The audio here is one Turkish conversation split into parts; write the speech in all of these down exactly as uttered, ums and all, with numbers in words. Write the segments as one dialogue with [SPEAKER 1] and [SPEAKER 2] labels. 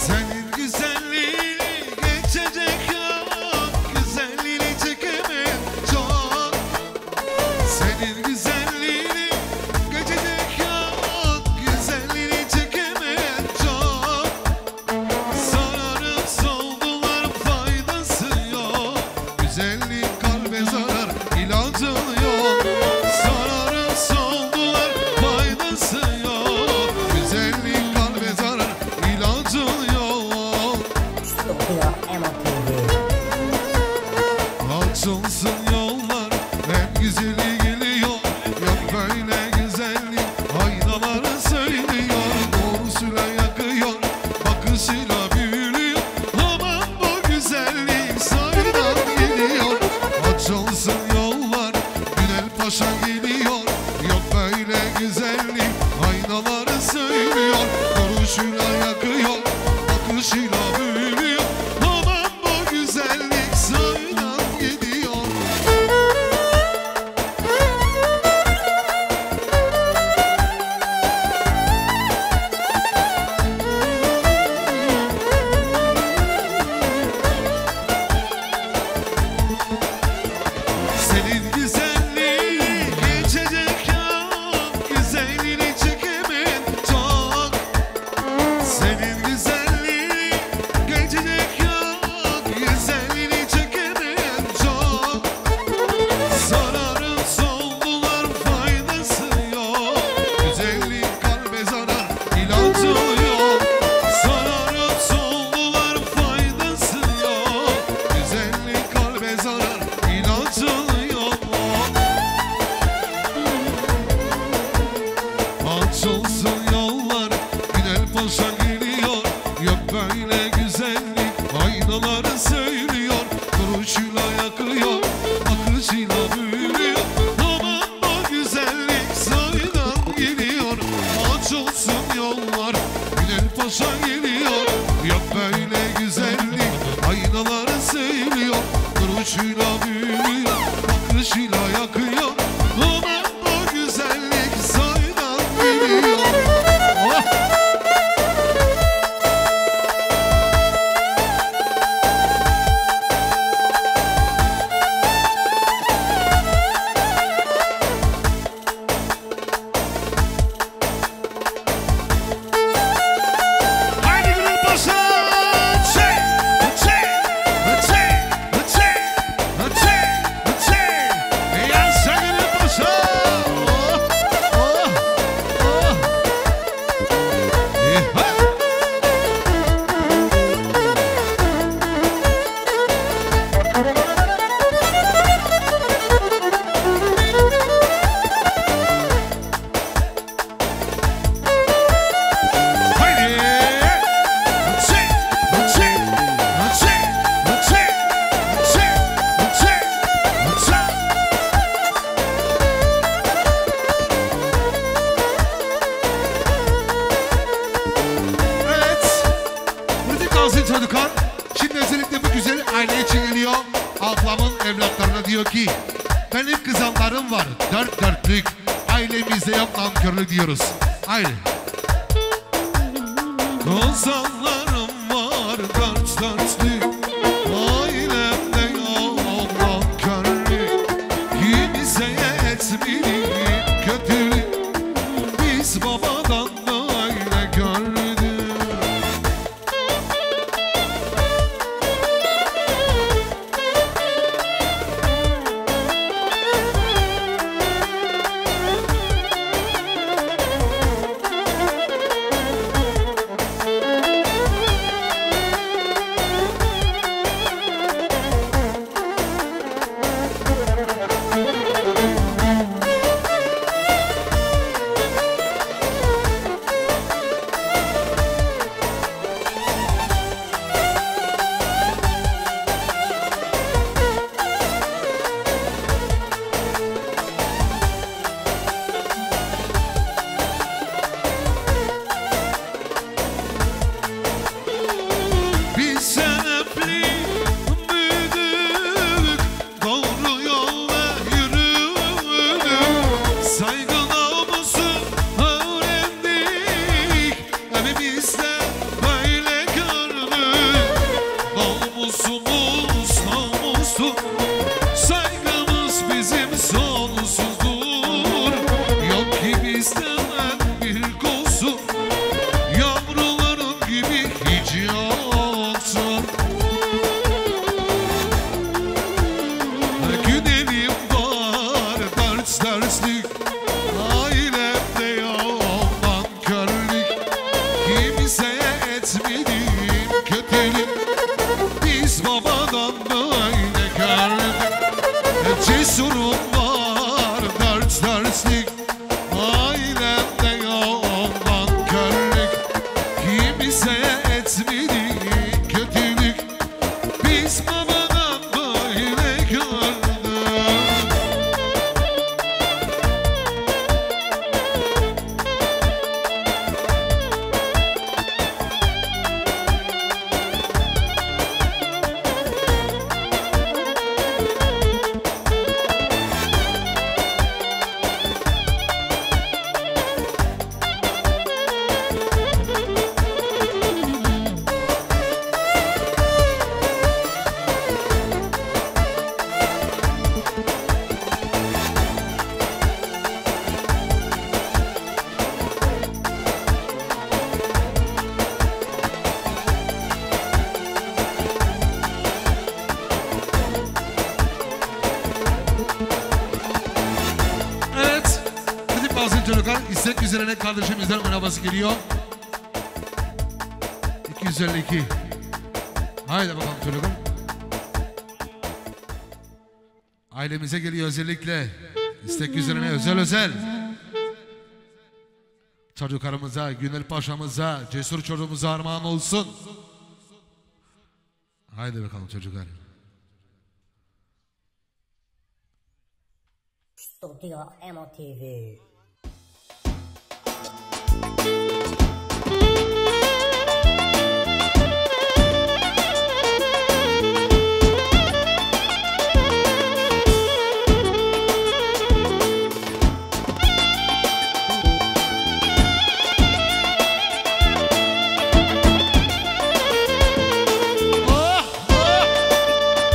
[SPEAKER 1] Senin güzelliğini geçecek yok, güzelliğini çekemem çok. Senin güzelliğini geçecek yok, güzelliğini çekemem çok. Sararıp soldular faydası yok, güzellik kalbe zarar ilacı yok. Sararıp soldular faydası yok, güzellik kalbe zarar ilacı yok. Açılsın yollar, en güzeli geliyor. Yok böyle güzellik, aynaları söylüyor. Doğrusuyla yakıyor, bakışıyla büyülüyor. Aman bu güzellik saydan geliyor. Açılsın yollar, Günel Paşa geliyor. Yok böyle güzellik, aynaları söylüyor. Doğrusuyla yakıyor, bakışıyla büyülüyor. Aman bu güzellik saydan geliyor. Senin güzelliğini geçecek yok, güzelliğini çekemem çok. Senin güzelliğini geçecek yok, güzelliğini çekemem çok. Sararıp soldular faydası yok, güzellik kalbe zarar ilacı yok. Sararıp soldular faydası yok, güzellik kalbe zarar ilacı yok. Açılsın yollar, Günel Paşa geliyor. Yok böyle güzellik, aynaları söylüyor. Duruşuyla yakıyor, bakışıyla büyülüyor. Aman bu güzellik saydan geliyor. Açılsın yollar, Günel Paşa geliyor. Yok böyle güzellik, aynaları söylüyor. Duruşuyla büyülüyor, bakışıyla yakıyor. Aman bu güzellik saydan geliyor. Oh! Haydi Günel Paşa! Çek! Çek! Çek! Çek! Çek! Çek! Yaşa Günel Paşa! Oh! Oh! Oh! İha! Haydi! Çek! Çek! Çek! Çek! Çek! Çek! Çek! Evet, Müzik Gazi çocuklar. Şimdi özellikle bu güzel aile için geliyor. Ablamın evlatlarına diyor ki, benim kızanlarım var, dört dörtlük. Ailemizde yok nankörlük diyoruz. Haydi. Kızanlarım var, dört dörtlük. Ailemde yok nankörlük. Kimseye etmeyin kötülük. Biz babadan böyle gördük. gelmeseydi kötülük, biz babadan böyle gördük. İstek üzerine kardeşimizden arabası geliyor. iki yüz elli iki. Haydi bakalım çocuğum. Ailemize geliyor özellikle. İstek üzerine özel özel. Çocuklarımıza, Günel Paşa'mıza, cesur çocuğumuza armağan olsun. Haydi bakalım çocuklar.
[SPEAKER 2] Studio Emo T V.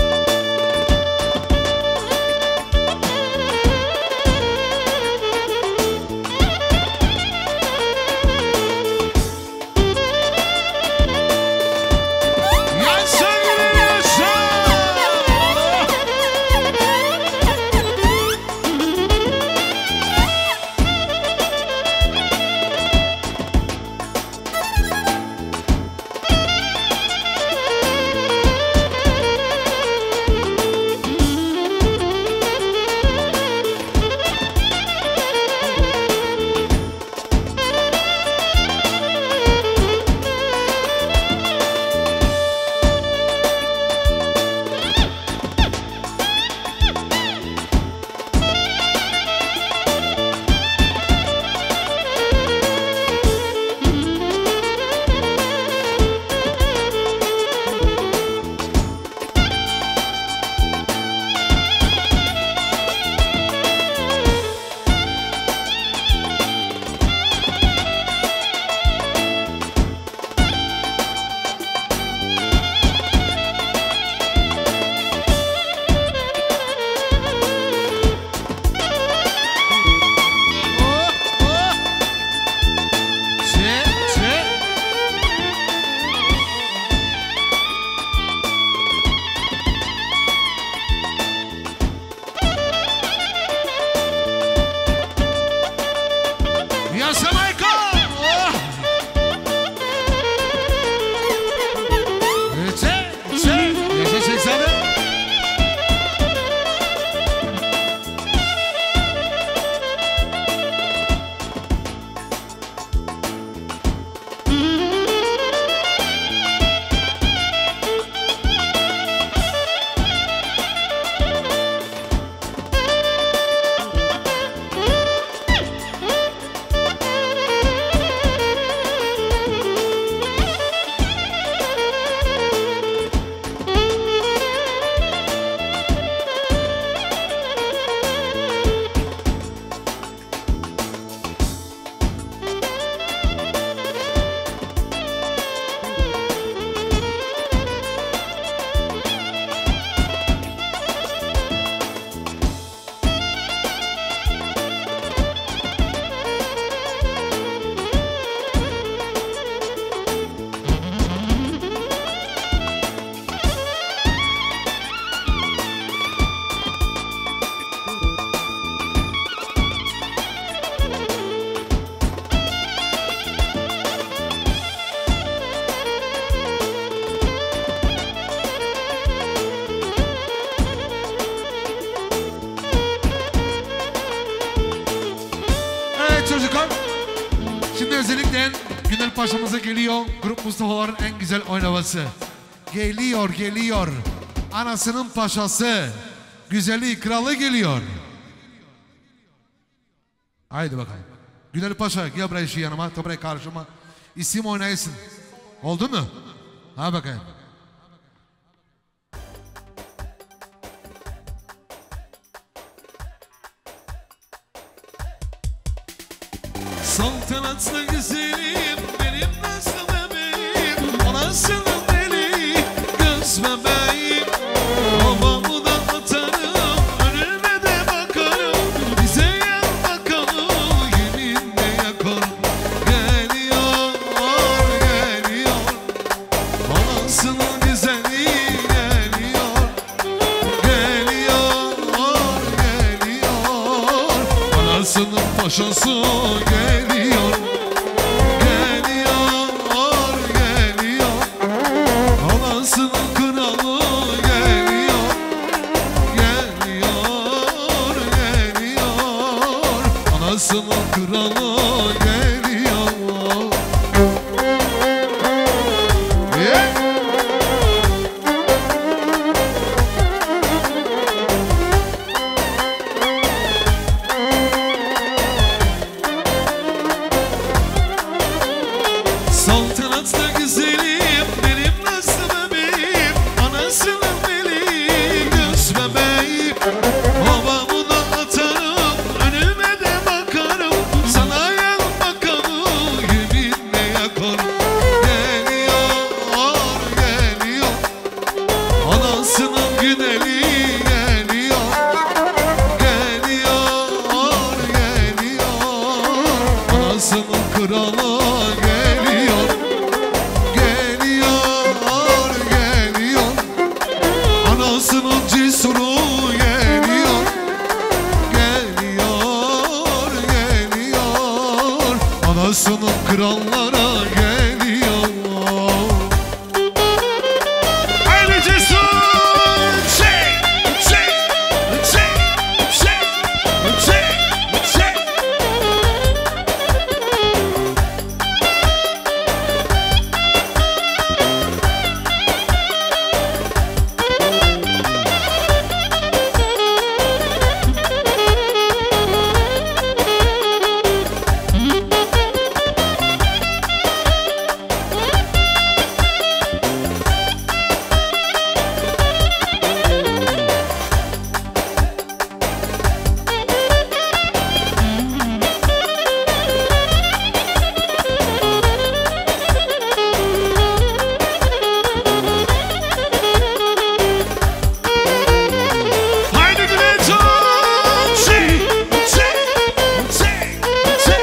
[SPEAKER 1] Oh, oh. Paşa'mıza geliyor. Grup Mustafa'ların en güzel oynaması. Geliyor, geliyor. Anasının paşası. Güzeli, kralı geliyor. Haydi bakalım. Güzel Paşa, gel buraya şu yanıma, buraya karşıma. İsim oynayasın. Oldu mu? Ha bakayım.
[SPEAKER 3] Saltanatlı güzelim benim nasıl bebeğim, anasının deli göz bebeğim. Babamı da atarım, önüme de bakarım, bize yer bakalım, yeminle yakarım. Geliyor, geliyor, anasının güzeli geliyor. Geliyor, geliyor, anasının paşası geliyor. Geliyor, geliyor, anasının kralı geliyor. Geliyor, geliyor, anasının kralı geliyor. Yeah. Saltanatlı güzelim benim nasıl bebeğim, anasının deli göz bebeğim. Babamı da atarım, önüme de bakarım, sana yan bakarım, yeminle yakarım. Geliyor, geliyor, anasının güzeli geliyor. Geliyor, geliyor, anasının kralı geliyor. Geliyor, geliyor, anasının cesuru geliyor. Geliyor, geliyor, anasının krallara geliyor. Haydi cesur! Şey, şey, şey, şey, şey, şey. Haydi Gülecan! Şey, şey, şey, şey.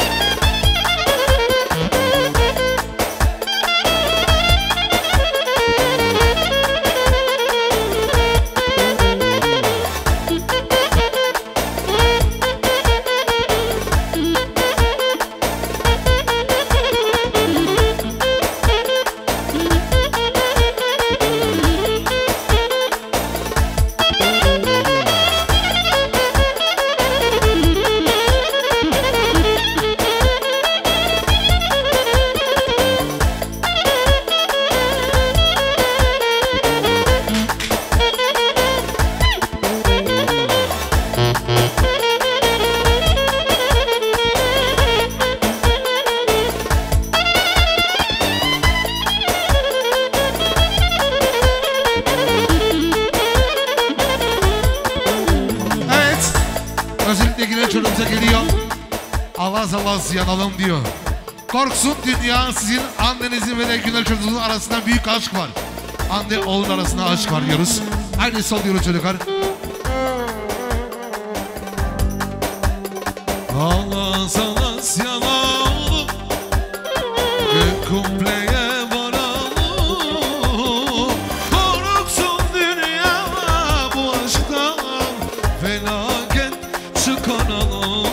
[SPEAKER 1] Evet. Özellikle yine çocuğumuza geliyor. Avaz avaz yanalım diyor. Korksun dünya, sizin annenizin ve de Güner çocuğunuzun arasında büyük aşk var. Anne oğlun arasında aşk var diyoruz. Haydi sol diyoruz çocuklar.
[SPEAKER 3] Alas alas yanalım, kumpleye varalım. Korksun dünya bu aşktan, felaket çıkaralım.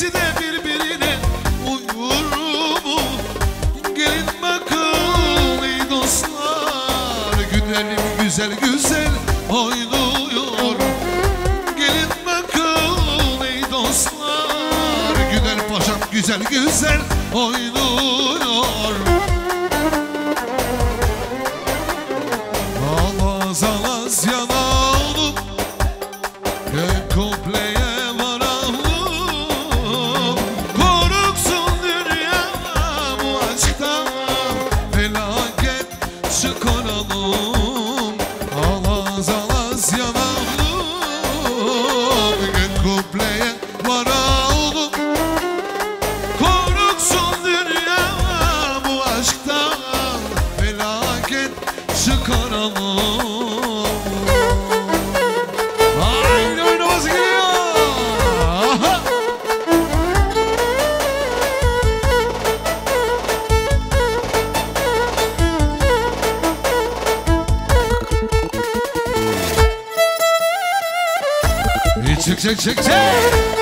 [SPEAKER 3] ikisi de birbirine uyur mu? Gelin bakın ey dostlar, güzelim güzel güzel oynuyor. Gelin bakın ey dostlar, güzel paşam güzel güzel oynuyor. Alaz alaz yanalım, gel kompleye varalım. Korksun dünya bu aşktan, felaket çıkaralım. Alaz alaz yanalım, gel kompleye varalım. Korksun dünya bu aşktan, felaket çıkaralım. Haydi oynaması geliyor. Aha. Çık çık çık çık.